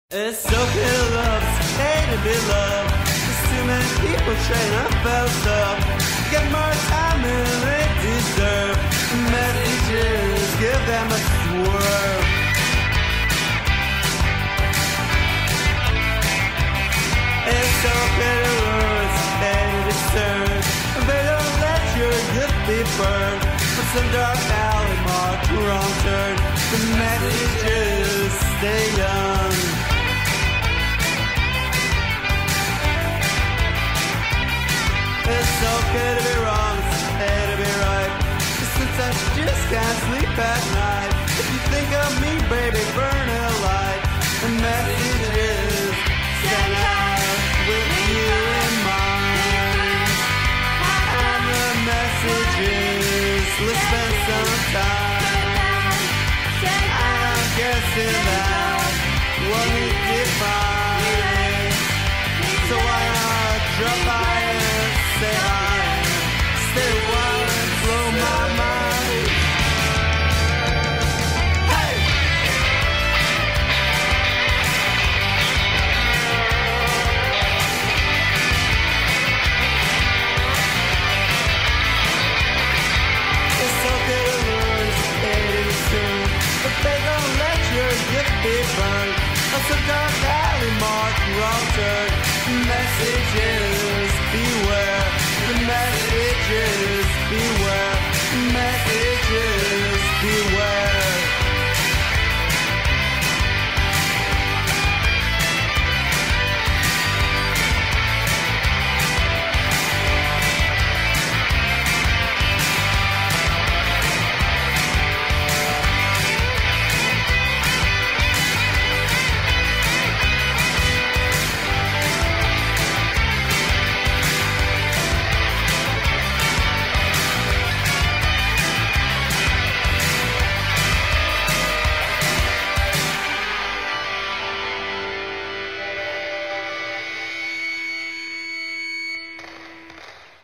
It's so good to love, it's okay to be loved. There's too many people trying to felt up. Get more time than they deserve. Messages, give them a swerve. It's okay to lose, it's okay to be served. But don't let your gift be burned. With some dark alley marked wrong turn. The messages stay young. It's okay to be wrong, it's okay to be right. Since I just can't sleep at night. If you think of me, baby, burn a light. The messages sent out with you in mind. And the messages, let's spend some time. I'm guessing that what we define. So why not drop by and say hi? Stay a while and blow my mind. Hey! It's okay to learn, it's okay to be soon. But they gon' let your gift be burned. That's a dark alley marked wrong turn.